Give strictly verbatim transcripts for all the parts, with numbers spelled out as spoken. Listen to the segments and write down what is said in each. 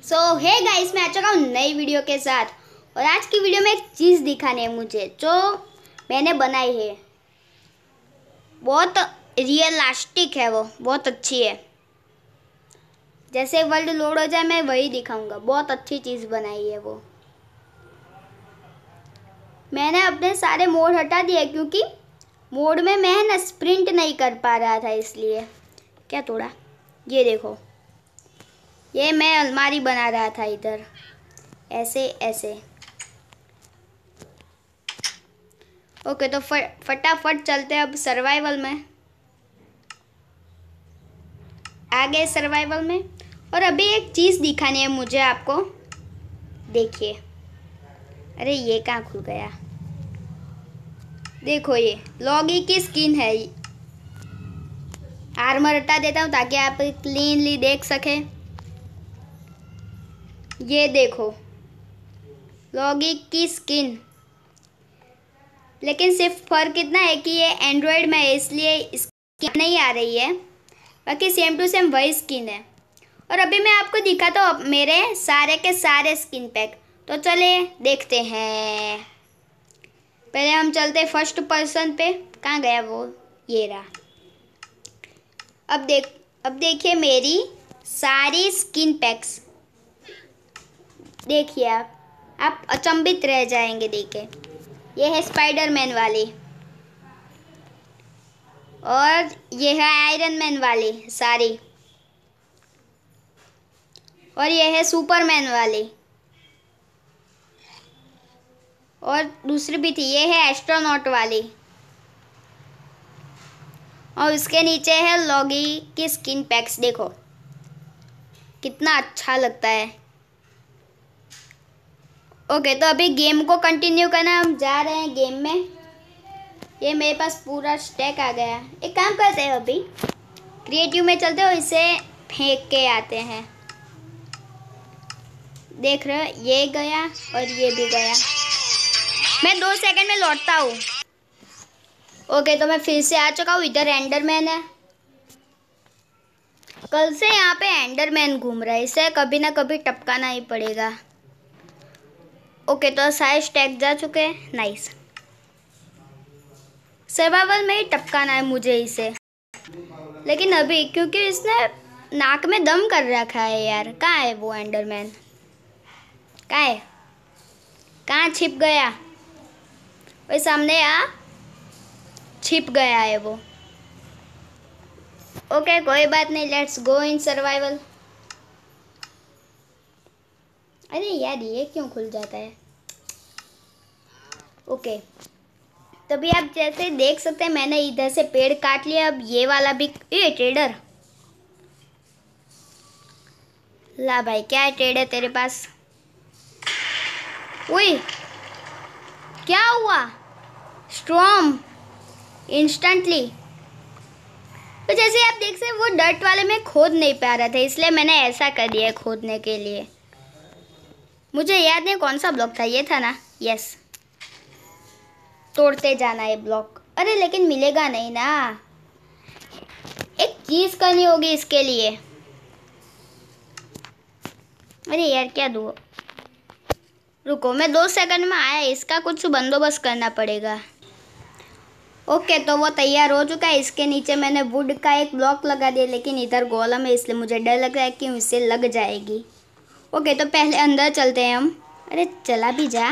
सो hey guys, मैं आ चुका हूँ नई वीडियो के साथ। और आज की वीडियो में एक चीज़ दिखानी है मुझे जो मैंने बनाई है। बहुत रियलिस्टिक है, वो बहुत अच्छी है। जैसे वर्ल्ड लोड हो जाए मैं वही दिखाऊंगा। बहुत अच्छी चीज़ बनाई है वो। मैंने अपने सारे मोड हटा दिए क्योंकि मोड में मैं ना स्प्रिंट नहीं कर पा रहा था, इसलिए। क्या तोड़ा? ये देखो, ये मैं अलमारी बना रहा था इधर, ऐसे ऐसे। ओके, तो फटाफट चलते हैं अब सर्वाइवल में। आ गए सर्वाइवल में। और अभी एक चीज़ दिखानी है मुझे आपको। देखिए, अरे ये कहाँ खुल गया? देखो, ये लॉगी की स्किन है। आर्मर हटा देता हूँ ताकि आप क्लीनली देख सकें। ये देखो, लॉगी की स्किन। लेकिन सिर्फ फर्क इतना है कि ये एंड्रॉयड में है, इसलिए स्किन नहीं आ रही है। बाकी सेम टू सेम वही स्किन है। और अभी मैं आपको दिखाता हूँ मेरे सारे के सारे स्किन पैक। तो चले देखते हैं। पहले हम चलते फर्स्ट पर्सन पे। कहाँ गया वो? ये रहा। अब देख अब देखिए मेरी सारी स्किन पैक्स। देखिए, आप आप अचंभित रह जाएंगे देखे। ये है स्पाइडरमैन वाली, और ये है आयरन मैन वाली सारी, और ये है सुपरमैन वाली, और दूसरी भी थी, ये है एस्ट्रोनॉट वाली, और उसके नीचे है लॉगी की स्किन पैक्स। देखो कितना अच्छा लगता है। ओके, तो अभी गेम को कंटिन्यू करना। हम जा रहे हैं गेम में। ये मेरे पास पूरा स्टैक आ गया। एक काम करते हैं, अभी क्रिएटिव में चलते हो, इसे फेंक के आते हैं। देख रहे हो, ये गया और ये भी गया। मैं दो सेकंड में लौटता हूँ। ओके, तो मैं फिर से आ चुका हूँ। इधर एंडरमैन है। कल से यहाँ पे एंडरमैन घूम रहा है, इसे कभी ना कभी टपकाना ही पड़ेगा। ओके, तो सारे स्टैक जा चुके हैं। नाइस। सर्वाइवल में ही टपकाना है मुझे इसे। लेकिन अभी क्योंकि इसने नाक में दम कर रखा है यार। कहाँ है वो एंडरमैन? कहाँ है? कहाँ छिप गया? वही सामने आ छिप गया है वो। ओके, कोई बात नहीं, लेट्स गो इन सर्वाइवल। अरे यार, ये क्यों खुल जाता है? ओके, तभी आप जैसे देख सकते हैं मैंने इधर से पेड़ काट लिया। अब ये वाला भी। ये ट्रेडर, ला भाई, क्या है ट्रेडर तेरे पास? उई, क्या हुआ? Storm instantly. तो जैसे आप देख सकते हैं, वो डर्ट वाले में खोद नहीं पा रहा था, इसलिए मैंने ऐसा कर दिया खोदने के लिए। मुझे याद नहीं कौन सा ब्लॉक था। ये था ना? यस। तोड़ते जाना है ब्लॉक। अरे लेकिन मिलेगा नहीं ना। एक चीज करनी होगी इसके लिए। अरे यार, क्या दूँ? रुको, मैं दो सेकंड में आया। इसका कुछ बंदोबस्त करना पड़ेगा। ओके, तो वो तैयार हो चुका है। इसके नीचे मैंने वुड का एक ब्लॉक लगा दिया, लेकिन इधर गोलम है, इसलिए मुझे डर लग रहा है कि इससे लग जाएगी। ओके, तो पहले अंदर चलते हैं हम। अरे चला भी जा।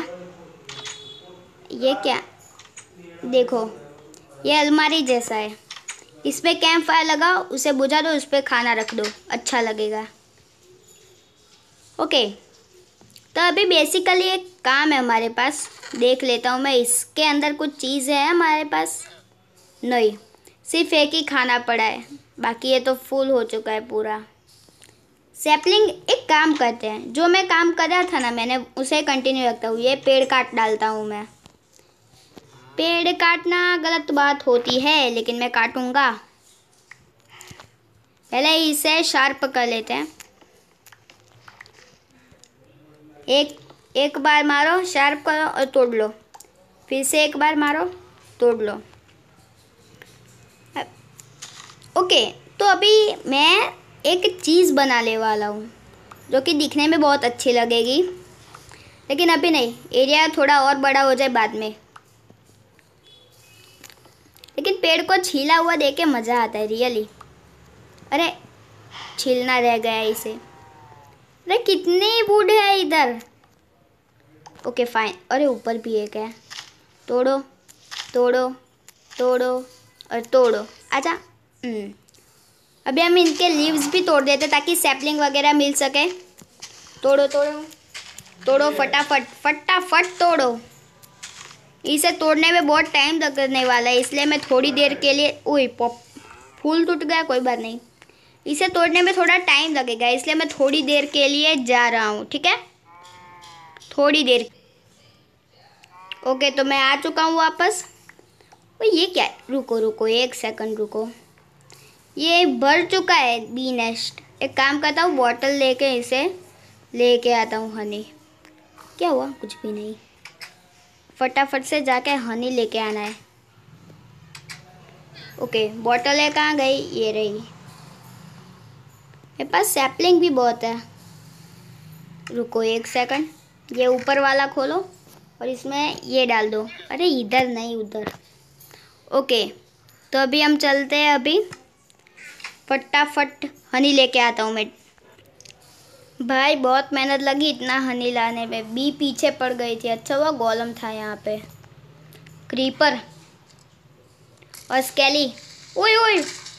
ये क्या? देखो, ये अलमारी जैसा है। इस पर कैंप फायर लगाओ, उसे बुझा दो, उस पर खाना रख दो, अच्छा लगेगा। ओके, तो अभी बेसिकली एक काम है हमारे पास। देख लेता हूँ मैं, इसके अंदर कुछ चीज़ है हमारे पास? नहीं, सिर्फ एक ही खाना पड़ा है। बाकी ये तो फुल हो चुका है पूरा। सैपलिंग, एक काम करते हैं, जो मैं काम कर रहा था ना, मैंने उसे कंटिन्यू रखता हूँ। ये पेड़ काट डालता हूँ मैं। पेड़ काटना गलत बात होती है, लेकिन मैं काटूंगा। पहले इसे शार्प कर लेते हैं। एक एक बार मारो, शार्प करो और तोड़ लो। फिर से एक बार मारो, तोड़ लो। ओके, तो अभी मैं एक चीज़ बनाने वाला हूँ। जो कि दिखने में बहुत अच्छी लगेगी, लेकिन अभी नहीं, एरिया थोड़ा और बड़ा हो जाए बाद में। लेकिन पेड़ को छीला हुआ देख के मज़ा आता है रियली। अरे छीलना रह गया है इसे। अरे कितने वुड है इधर। Okay fine. अरे ऊपर भी एक है। तोड़ो तोड़ो तोड़ो और तोड़ो। अच्छा अभी हम इनके लीव्स भी तोड़ देते ताकि सैपलिंग वगैरह मिल सके। तोड़ो तोड़ो तोड़ो फटाफट फटाफट तोड़ो। इसे तोड़ने में बहुत टाइम लगने वाला है, इसलिए मैं थोड़ी देर के लिए ओए पॉप फूल टूट गया, कोई बात नहीं। इसे तोड़ने में थोड़ा टाइम लगेगा, इसलिए मैं थोड़ी देर के लिए जा रहा हूँ। ठीक है, थोड़ी देर। ओके तो मैं आ चुका हूँ वापस। ओ ये क्या है, रुको रुको एक सेकंड रुको, ये भर चुका है बी नेस्ट। एक काम करता हूँ, बॉटल लेके इसे लेके आता हूँ हनी। क्या हुआ, कुछ भी नहीं। फटाफट से जाके हनी लेके आना है। ओके बॉटल है, कहाँ गई, ये रही। मेरे पास सैपलिंग भी बहुत है। रुको एक सेकंड, ये ऊपर वाला खोलो और इसमें ये डाल दो। अरे इधर नहीं उधर। ओके तो अभी हम चलते हैं, अभी फटाफट हनी लेके आता हूँ मैं। भाई बहुत मेहनत लगी इतना हनी लाने में, बी पीछे पड़ गई थी। अच्छा हुआ गोलम था यहाँ पे। क्रीपर और स्केली। ओए ओए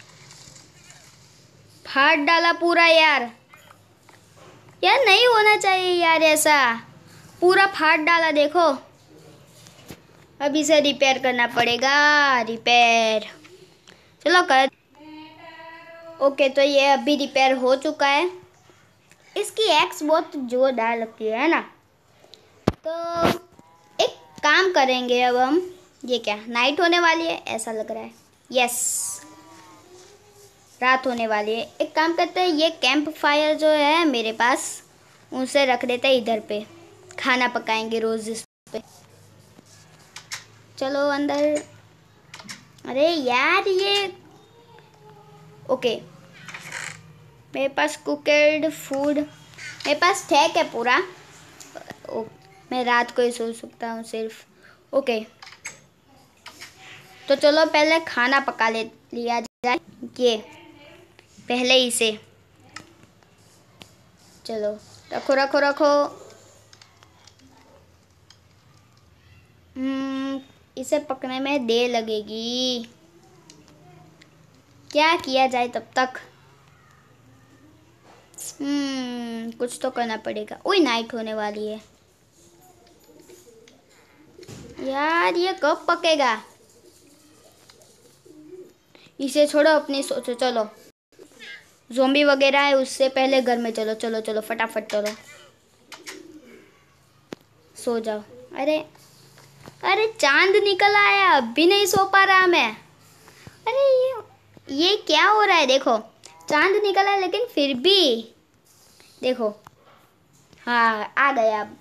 फाड़ डाला पूरा यार। यार नहीं होना चाहिए यार ऐसा, पूरा फाड़ डाला देखो। अब इसे रिपेयर करना पड़ेगा, रिपेयर। चलो कर। ओके तो ये अभी रिपेयर हो चुका है। इसकी एक्स बहुत जोरदार लगती है ना। तो एक काम करेंगे अब हम, ये क्या नाइट होने वाली है ऐसा लग रहा है। यस रात होने वाली है। एक काम करते हैं, ये कैंप फायर जो है मेरे पास उसे रख देते हैं इधर पे, खाना पकाएंगे रोज इस पे। चलो अंदर। अरे यार ये ओके मेरे पास कुकड फूड, मेरे पास ठेक है पूरा। ओ, मैं रात को ही सो सकता हूँ सिर्फ। ओके तो चलो पहले खाना पका ले लिया जाए। ये पहले इसे चलो रखो रखो रखो। हम्म इसे पकने में देर लगेगी, क्या किया जाए तब तक। हम्म कुछ तो करना पड़ेगा। ओए नाइट होने वाली है यार, ये कब पकेगा। इसे छोड़ो, अपनी सोचो। चलो ज़ोंबी वगैरह है, उससे पहले घर में चलो चलो चलो फटाफट चलो सो जाओ। अरे अरे चांद निकल आया, अब भी नहीं सो पा रहा मैं। अरे ये ये क्या हो रहा है, देखो चांद निकला है लेकिन फिर भी देखो। हाँ आ गया अब।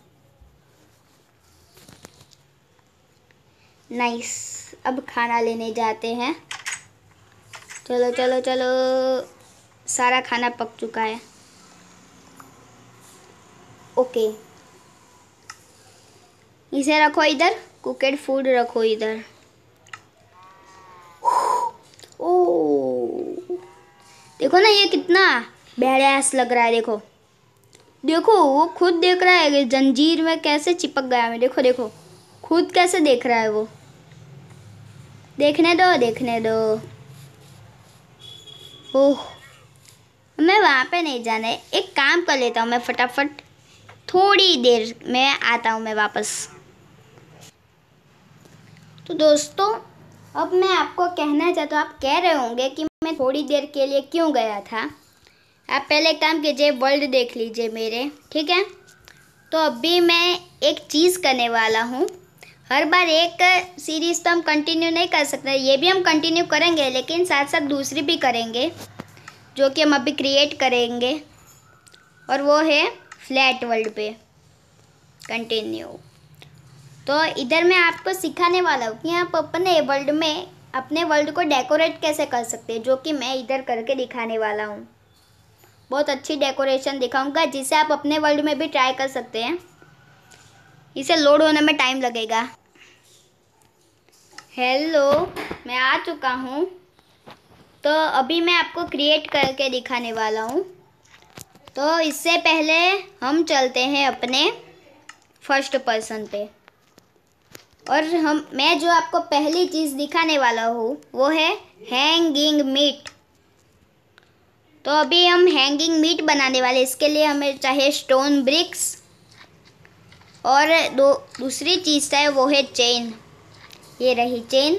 नाइस, अब खाना लेने जाते हैं। चलो चलो चलो, सारा खाना पक चुका है। ओके इसे रखो इधर, कुकड फूड रखो इधर। ओ देखो ना ये कितना बैडास लग रहा है। देखो देखो वो खुद देख रहा है कि जंजीर में कैसे चिपक गया मैं। देखो देखो खुद कैसे देख रहा है वो। देखने दो देखने दो। ओह मैं वहाँ पे नहीं जाना है। एक काम कर लेता हूँ मैं फटाफट, थोड़ी देर में आता हूँ मैं वापस। तो दोस्तों अब मैं आपको कहना चाहता हूँ, आप कह रहे होंगे कि मैं थोड़ी देर के लिए क्यों गया था। आप पहले काम कीजिए, वर्ल्ड देख लीजिए मेरे, ठीक है। तो अभी मैं एक चीज़ करने वाला हूँ। हर बार एक सीरीज़ तो हम कंटिन्यू नहीं कर सकते, ये भी हम कंटिन्यू करेंगे लेकिन साथ साथ दूसरी भी करेंगे जो कि हम अभी क्रिएट करेंगे, और वो है फ्लैट वर्ल्ड पे कंटिन्यू। तो इधर मैं आपको सिखाने वाला हूँ कि आप अपने वर्ल्ड में अपने वर्ल्ड को डेकोरेट कैसे कर सकते हैं, जो कि मैं इधर करके दिखाने वाला हूँ। बहुत अच्छी डेकोरेशन दिखाऊंगा जिसे आप अपने वर्ल्ड में भी ट्राई कर सकते हैं। इसे लोड होने में टाइम लगेगा। हेलो, मैं आ चुका हूँ। तो अभी मैं आपको क्रिएट करके दिखाने वाला हूँ। तो इससे पहले हम चलते हैं अपने फर्स्ट पर्सन पे, और हम मैं जो आपको पहली चीज़ दिखाने वाला हूँ वो है हैंगिंग मीट। तो अभी हम हैंगिंग मीट बनाने वाले, इसके लिए हमें चाहिए स्टोन ब्रिक्स, और दो दूसरी चीज़ चाहिए वो है चेन। ये रही चेन।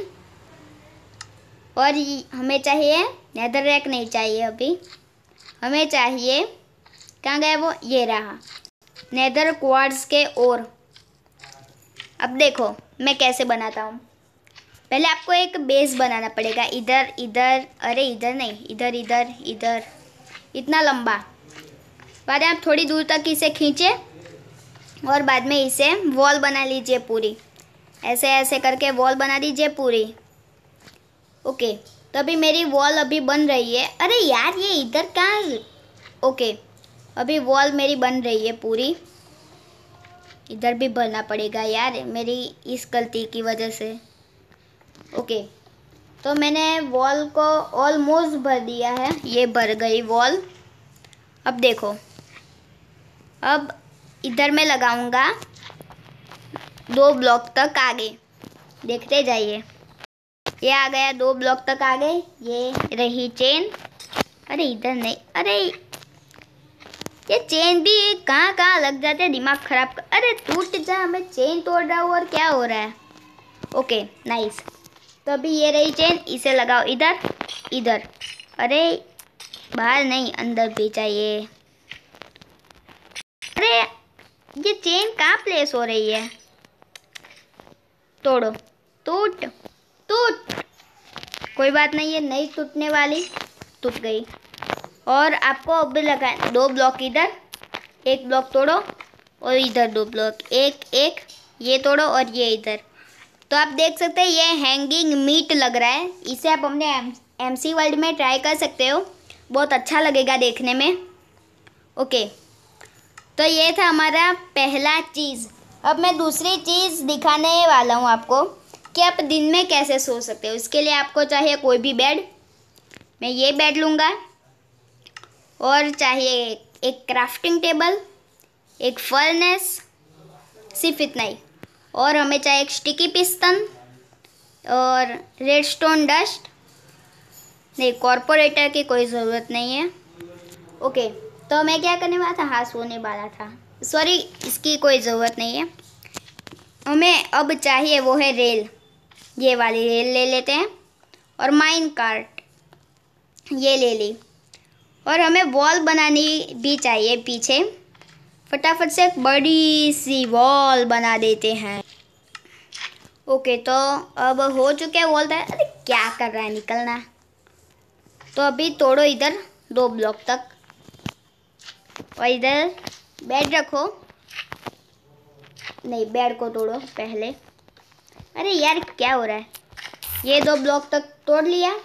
और हमें चाहिए नेदर रैक, नहीं चाहिए अभी, हमें चाहिए, कहाँ गया वो, ये रहा, नेदर क्वार्ट्ज के ओर। अब देखो मैं कैसे बनाता हूँ। पहले आपको एक बेस बनाना पड़ेगा, इधर इधर, अरे इधर नहीं, इधर इधर इधर, इतना लंबा। बाद में आप थोड़ी दूर तक इसे खींचे और बाद में इसे वॉल बना लीजिए पूरी, ऐसे ऐसे करके वॉल बना दीजिए पूरी। ओके, तो अभी मेरी वॉल अभी बन रही है। अरे यार ये इधर कहाँ, ओके अभी वॉल मेरी बन रही है पूरी। इधर भी भरना पड़ेगा यार मेरी इस गलती की वजह से। ओके, तो मैंने वॉल को ऑलमोस्ट भर दिया है, ये भर गई वॉल। अब देखो, अब इधर मैं लगाऊंगा दो ब्लॉक तक आगे, देखते जाइए। ये आ गया, दो ब्लॉक तक आ गए। ये रही चेन। अरे इधर नहीं, अरे ये चेन भी कहाँ कहाँ लग जाते हैं, दिमाग खराब कर। अरे टूट जा, मैं चेन तोड़ रहा हूँ और क्या हो रहा है। Okay nice. तो अभी ये रही चेन, इसे लगाओ इधर इधर। अरे बाहर नहीं, अंदर भी चाहिए। अरे ये चेन कहाँ प्लेस हो रही है, तोड़ो, टूट टूट, कोई बात नहीं है, नहीं टूटने वाली, टूट गई। और आपको अब लगा दो ब्लॉक इधर, एक ब्लॉक तोड़ो और इधर दो ब्लॉक, एक एक, ये तोड़ो और ये इधर। तो आप देख सकते हैं ये हैंगिंग मीट लग रहा है। इसे आप अपने एम सी वर्ल्ड में ट्राई कर सकते हो, बहुत अच्छा लगेगा देखने में। ओके, तो ये था हमारा पहला चीज़। अब मैं दूसरी चीज़ दिखाने वाला हूँ आपको कि आप दिन में कैसे सो सकते हो। इसके लिए आपको चाहिए कोई भी बेड, मैं ये बेड लूँगा, और चाहिए एक क्राफ्टिंग टेबल, एक फर्नेस, सिर्फ इतना ही। और हमें चाहिए एक स्टिकी पिस्टन और रेडस्टोन डस्ट। नहीं, कॉर्पोरेटर की कोई ज़रूरत नहीं है। ओके, तो मैं क्या करने वाला था, हाँ सोने वाला था, सॉरी, इसकी कोई ज़रूरत नहीं है। हमें अब चाहिए वो है रेल, ये वाली रेल ले लेते हैं, और माइन कार्ट ये ले ली। और हमें वॉल बनानी भी चाहिए पीछे, फटाफट से एक बड़ी सी वॉल बना देते हैं। ओके, तो अब हो चुके हैं वॉल तैयार। अरे क्या कर रहा है, निकलना। तो अभी तोड़ो इधर दो ब्लॉक तक, और इधर बेड रखो, नहीं बेड को तोड़ो पहले। अरे यार क्या हो रहा है, ये दो ब्लॉक तक तोड़ लिया,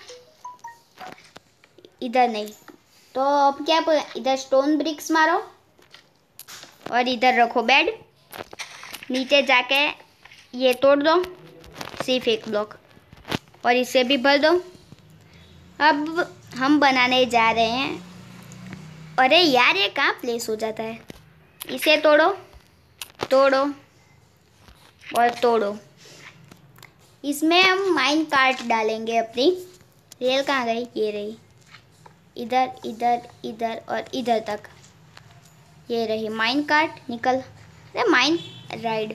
इधर नहीं। तो अब क्या, इधर स्टोन ब्रिक्स मारो और इधर रखो बेड, नीचे जाके ये तोड़ दो, सिर्फ एक ब्लॉक, और इसे भी भर दो। अब हम बनाने जा रहे हैं। अरे यार ये कहाँ प्लेस हो जाता है, इसे तोड़ो तोड़ो और तोड़ो। इसमें हम माइन कार्ट डालेंगे अपनी। रेल कहाँ गई, ये रही, इधर इधर इधर और इधर तक, ये रही माइन कार्ट। निकल, अरे माइन राइड,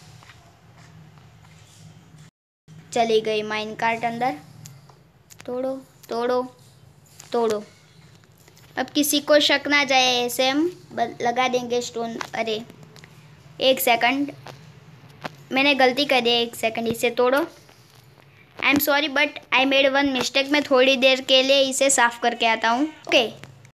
चली गई माइन कार्ट अंदर। तोड़ो तोड़ो तोड़ो। अब किसी को शक ना जाए, ऐसे हम लगा देंगे स्टोन। अरे एक सेकंड, मैंने गलती कर दी, एक सेकंड, इसे तोड़ो। I am sorry but I made one mistake. मैं थोड़ी देर के लिए इसे साफ करके आता हूँ। Okay okay.